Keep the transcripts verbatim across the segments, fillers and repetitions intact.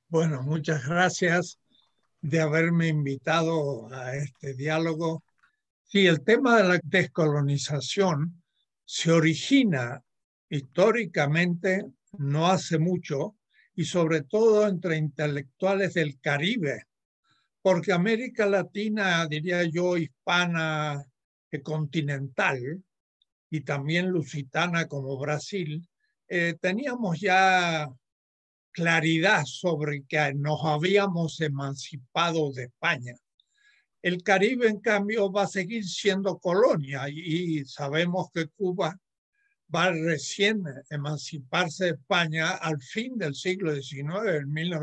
Bueno, muchas gracias de haberme invitado a este diálogo. Sí, el tema de la descolonización se origina históricamente no hace mucho y sobre todo entre intelectuales del Caribe, porque América Latina, diría yo, hispana, eh, continental y también lusitana como Brasil, eh, teníamos ya claridad sobre que nos habíamos emancipado de España. El Caribe, en cambio, va a seguir siendo colonia y sabemos que Cuba va recién a emanciparse de España al fin del siglo diecinueve, en mil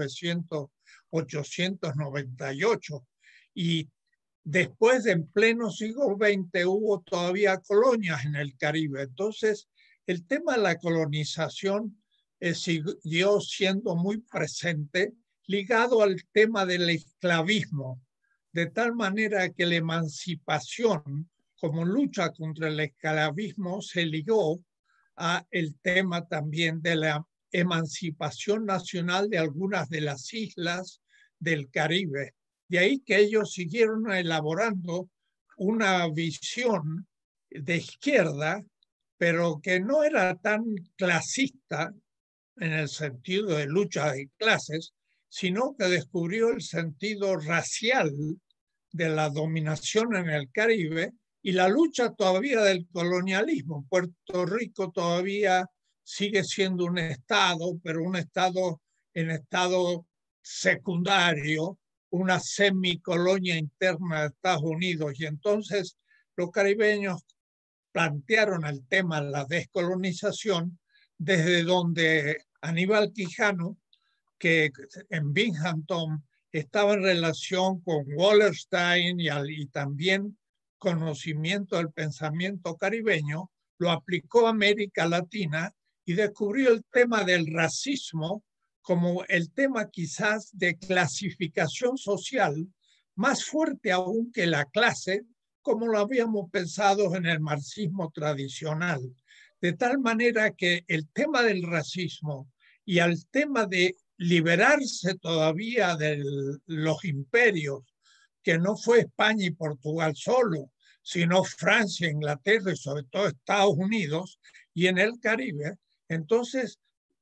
ochocientos noventa y ocho. Y después, en pleno siglo veinte, hubo todavía colonias en el Caribe. Entonces, el tema de la colonización eh, siguió siendo muy presente, ligado al tema del esclavismo, de tal manera que la emancipación como lucha contra el esclavismo se ligó a el tema también de la emancipación nacional de algunas de las islas del Caribe. De ahí que ellos siguieron elaborando una visión de izquierda, pero que no era tan clasista en el sentido de lucha de clases, sino que descubrió el sentido racial de la dominación en el Caribe y la lucha todavía del colonialismo. Puerto Rico todavía sigue siendo un estado, pero un estado en estado secundario, una semicolonia interna de Estados Unidos. Y entonces los caribeños plantearon el tema de la descolonización desde donde Aníbal Quijano, que en Binghamton estaba en relación con Wallerstein y, al, y también conocimiento del pensamiento caribeño, lo aplicó a América Latina y descubrió el tema del racismo como el tema quizás de clasificación social más fuerte aún que la clase, como lo habíamos pensado en el marxismo tradicional. De tal manera que el tema del racismo y el tema de liberarse todavía de los imperios, que no fue España y Portugal solo, sino Francia, Inglaterra y sobre todo Estados Unidos y en el Caribe, entonces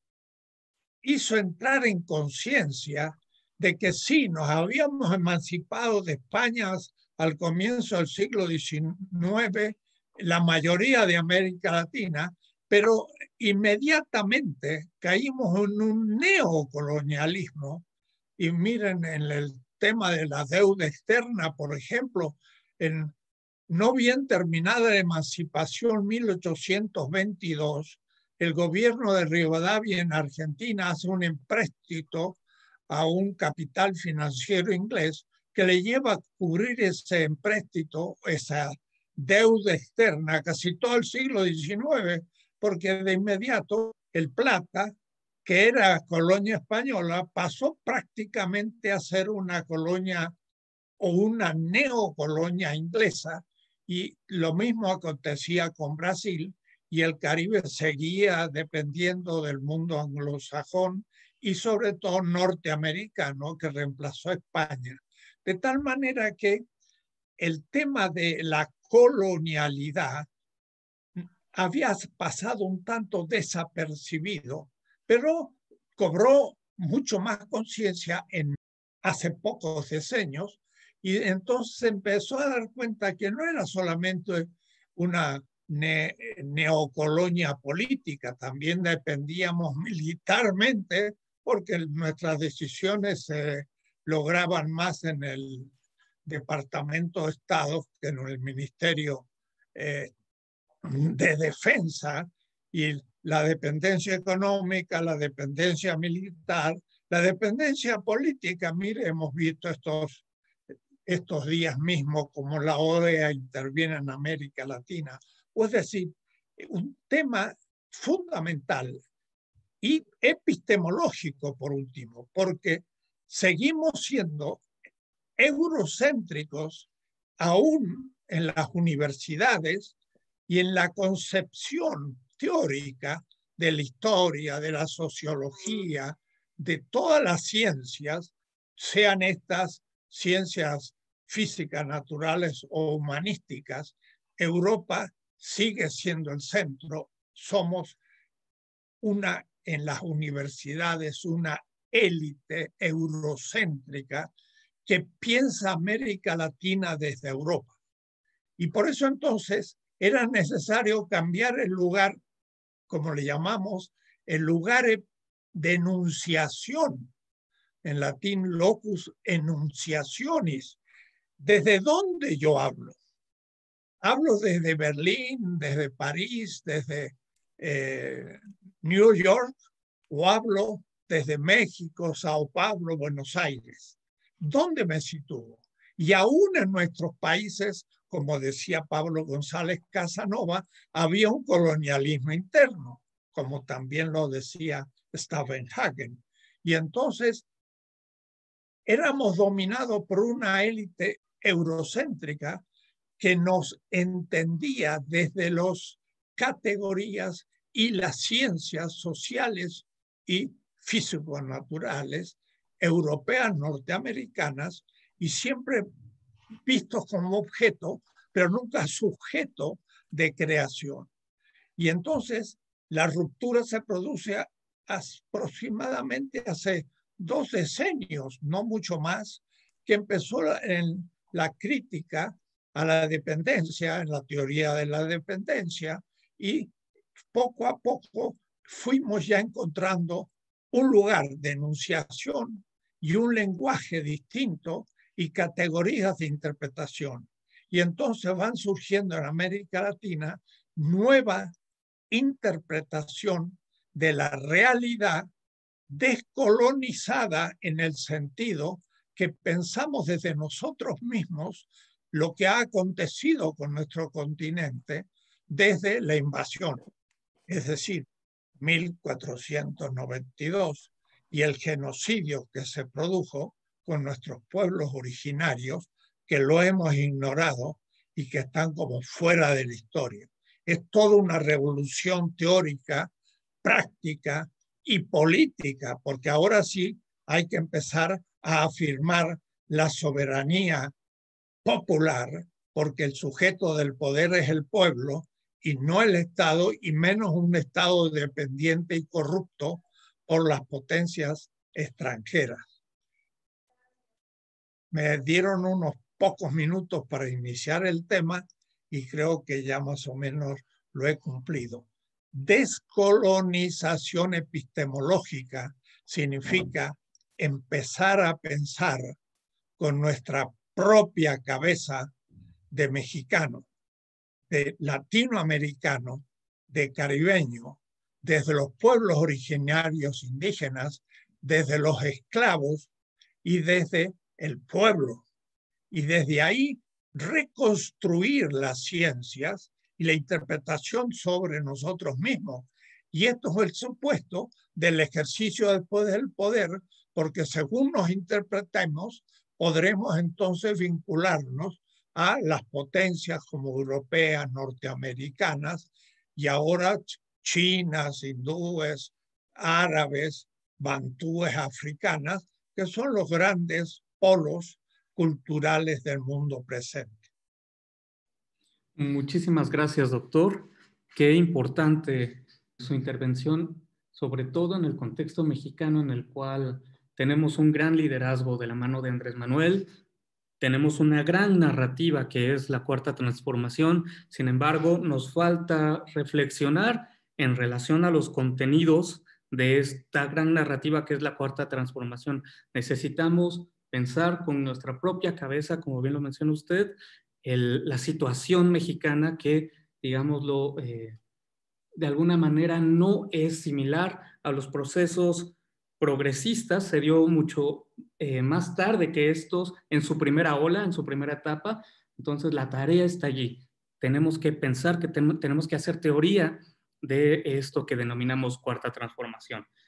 hizo entrar en conciencia de que sí, nos habíamos emancipado de España al comienzo del siglo diecinueve, la mayoría de América Latina, pero inmediatamente caímos en un neocolonialismo. Y miren, en el tema de la deuda externa, por ejemplo, en no bien terminada la emancipación mil ochocientos veintidós, el gobierno de Rivadavia en Argentina hace un empréstito a un capital financiero inglés que le lleva a cubrir ese empréstito, esa deuda externa, casi todo el siglo diecinueve, porque de inmediato el Plata, que era colonia española, pasó prácticamente a ser una colonia o una neocolonia inglesa, y lo mismo acontecía con Brasil, y el Caribe seguía dependiendo del mundo anglosajón y sobre todo norteamericano, que reemplazó a España. De tal manera que el tema de la colonialidad había pasado un tanto desapercibido, pero cobró mucho más conciencia en hace pocos decenios, y entonces empezó a dar cuenta que no era solamente una ne neocolonia política, también dependíamos militarmente, porque nuestras decisiones se lograban más en el Departamento de Estado que en el Ministerio eh, de Defensa, y la dependencia económica, la dependencia militar, la dependencia política. Mire, hemos visto estos, estos días mismos como la O E A interviene en América Latina. O es decir, un tema fundamental y epistemológico, por último, porque seguimos siendo eurocéntricos aún en las universidades y en la concepción teórica de la historia, de la sociología, de todas las ciencias, sean estas ciencias físicas, naturales o humanísticas, Europa sigue siendo el centro. Somos una, en las universidades, una élite eurocéntrica que piensa América Latina desde Europa. Y por eso entonces era necesario cambiar el lugar, como le llamamos, el lugar de enunciación, en latín locus enunciationis. ¿Desde dónde yo hablo? Hablo desde Berlín, desde París, desde eh, New York, o hablo desde México, Sao Paulo, Buenos Aires. ¿Dónde me sitúo? Y aún en nuestros países, como decía Pablo González Casanova, había un colonialismo interno, como también lo decía Stavenhagen. Y entonces éramos dominados por una élite eurocéntrica que nos entendía desde las categorías y las ciencias sociales y físico-naturales europeas, norteamericanas, y siempre vistos como objeto, pero nunca sujeto de creación. Y entonces la ruptura se produce aproximadamente hace dos decenios, no mucho más, que empezó en la crítica a la dependencia, en la teoría de la dependencia, y poco a poco fuimos ya encontrando un lugar de enunciación y un lenguaje distinto y categorías de interpretación. Y entonces van surgiendo en América Latina nueva interpretación de la realidad descolonizada, en el sentido que pensamos desde nosotros mismos lo que ha acontecido con nuestro continente desde la invasión, es decir, mil cuatrocientos noventa y dos, y el genocidio que se produjo con nuestros pueblos originarios, que lo hemos ignorado y que están como fuera de la historia. Es toda una revolución teórica, práctica y política, porque ahora sí hay que empezar a afirmar la soberanía popular, porque el sujeto del poder es el pueblo y no el Estado, y menos un Estado dependiente y corrupto por las potencias extranjeras. Me dieron unos pocos minutos para iniciar el tema y creo que ya más o menos lo he cumplido. Descolonización epistemológica significa empezar a pensar con nuestra propia cabeza de mexicano, de latinoamericano, de caribeño, desde los pueblos originarios indígenas, desde los esclavos y desde el pueblo. Y desde ahí reconstruir las ciencias y la interpretación sobre nosotros mismos. Y esto es el supuesto del ejercicio después del poder, porque según nos interpretemos, podremos entonces vincularnos a las potencias como europeas, norteamericanas, y ahora chinas, hindúes, árabes, bantúes, africanas, que son los grandes polos culturales del mundo presente. Muchísimas gracias, doctor. Qué importante su intervención, sobre todo en el contexto mexicano, en el cual tenemos un gran liderazgo de la mano de Andrés Manuel, tenemos una gran narrativa que es la Cuarta Transformación. Sin embargo, nos falta reflexionar en relación a los contenidos de esta gran narrativa que es la Cuarta Transformación. Necesitamos pensar con nuestra propia cabeza, como bien lo menciona usted, el, la situación mexicana que, digámoslo, eh, de alguna manera no es similar a los procesos progresistas, se dio mucho eh, más tarde que estos en su primera ola, en su primera etapa. Entonces la tarea está allí. Tenemos que pensar que ten- tenemos que hacer teoría de esto que denominamos Cuarta Transformación.